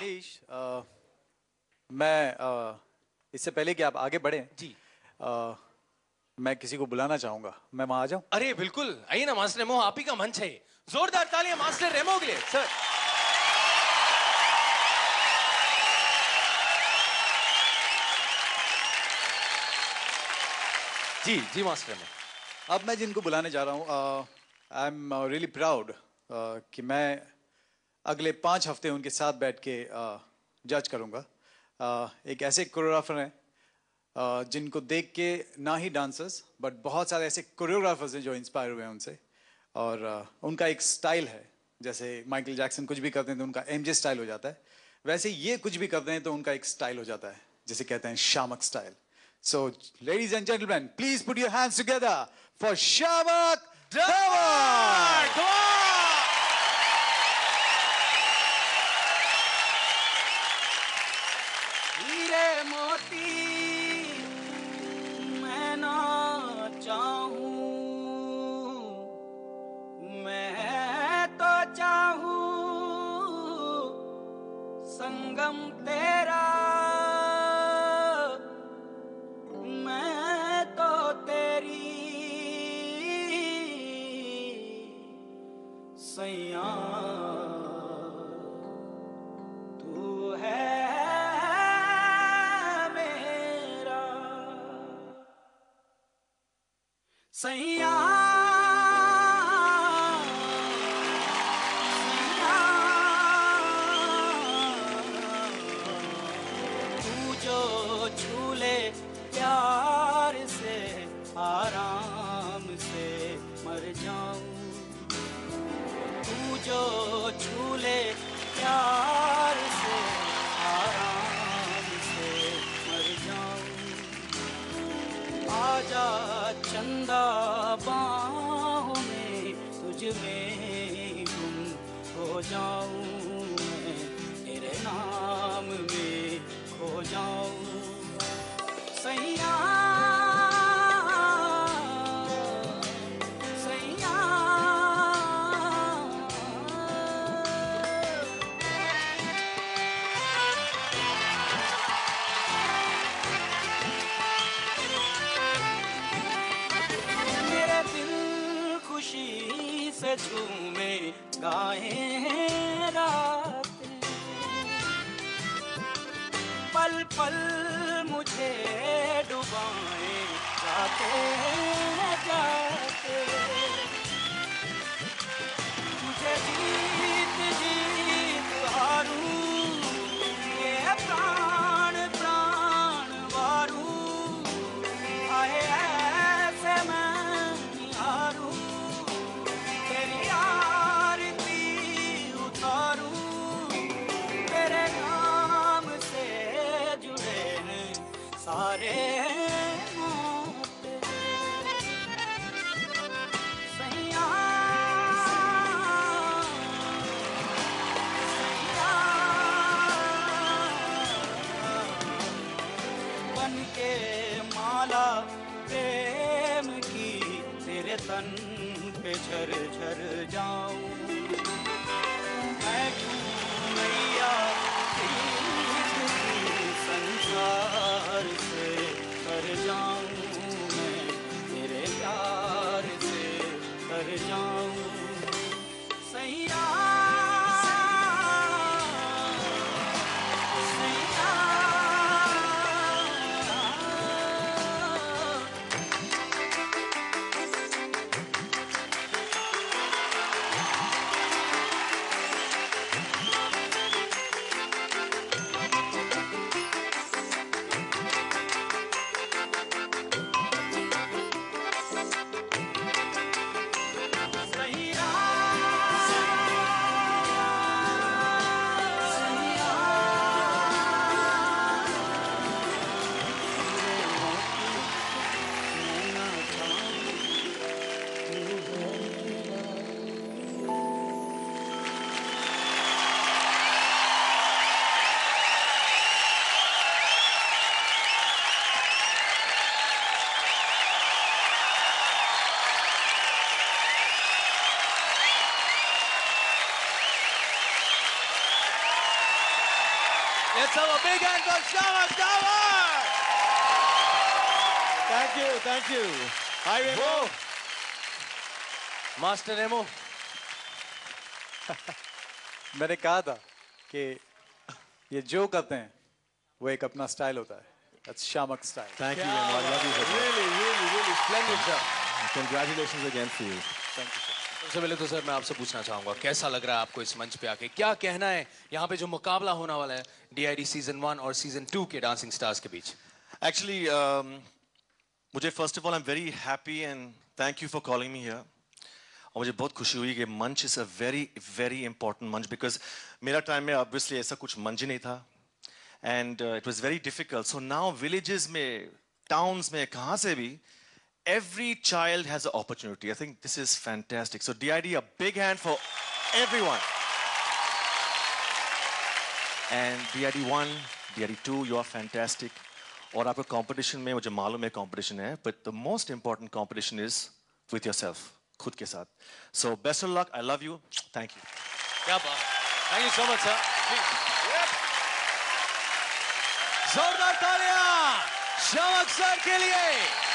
मनीष, मैं इससे पहले कि आप आगे बढ़ें जी मैं किसी को बुलाना चाहूंगा। मैं वहां आ जाऊं? अरे बिल्कुल, आइए ना मास्टर रेमो, आप ही का मंच है। जोरदार तालियां मास्टर रेमो के लिए। Sir ji ji master Remo. अब मैं जिनको बुलाने जा रहा हूँ, आई एम रियली प्राउड कि मैं अगले 5 हफ्ते उनके साथ बैठ के जज करूँगा। एक ऐसे कोरियोग्राफर हैं जिनको देख के ना ही डांसर्स बट बहुत सारे ऐसे कोरियोग्राफर्स हैं जो इंस्पायर हुए हैं उनसे, और उनका एक स्टाइल है। जैसे माइकल जैक्सन कुछ भी करते हैं तो उनका एमजे स्टाइल हो जाता है, वैसे ये कुछ भी करते हैं तो उनका एक स्टाइल हो जाता है, जिसे कहते हैं Shiamak style. So ladies and gentleman, please put your hands together for Shiamak Davar. हीरे मोती मैं ना चाहूं, मैं तो चाहूं संगम तेरा, मैं तो तेरी सैया तू है सैया, तू जो झूले प्यार से आराम से मर जाऊं, तू जो झूले प्यार से आराम से मर जाऊं। आजा चंदा बाहों में तुझ में गुम हो जाऊं, मैं तेरे नाम में खो जाऊं सैया, सैया। खुशी से झूमे गाए रातें, पल पल मुझे डुबाए जाते जाते, तुझे जीत जीत हारूं, ये प्राण प्राण वारूं, आए ऐसे मैं हारूं, तेरी आरती उतारूं, तेरे नाम से जुड़े हैं सारे नाते सैया, सैया। बन के माला प्रेम की तेरे तन पे झर झर जाऊं, मैं क्यों मैया संसार से कर जाऊं, मैं तेरे प्यार से कर जाऊं सैया, सैया। Let's have a big hand for Shamak Davar. Thank you. Hi, Remo. Master Remo. मैंने कहा था कि ये जो करते हैं वो एक अपना स्टाइल होता है. That's Shamak style. Thank you, Remo. I love you for that. Really splendid, sir. Congratulations again to you. Thank you, sir. सबसे पहले तो सर मैं आपसे पूछना चाहूंगा कैसा लग रहा है आपको इस मंच पे आके क्या कहना है यहाँ पे जो मुकाबला होने वाला है DID सीजन 1 और सीजन 2 के डांसिंग स्टार्स के बीच. Actually, मुझे first of all I'm very happy and thank you for calling me here. और मुझे बहुत खुशी हुई कि मंच is a very important मंच because मेरा टाइम में obviously ऐसा कुछ मंच ही नहीं था and it was very difficult. So now villages में, towns में, कहाँ से भी every child has an opportunity. I think this is fantastic. So DID, a big hand for everyone. And DID 1, DID 2, you are fantastic. और आपका competition में मुझे मालूम है competition है, but the most important competition is with yourself, खुद के साथ. So best of luck. I love you. Thank you. क्या बात. Thank you so much, sir. जोरदार तालियां शामक सर के लिए.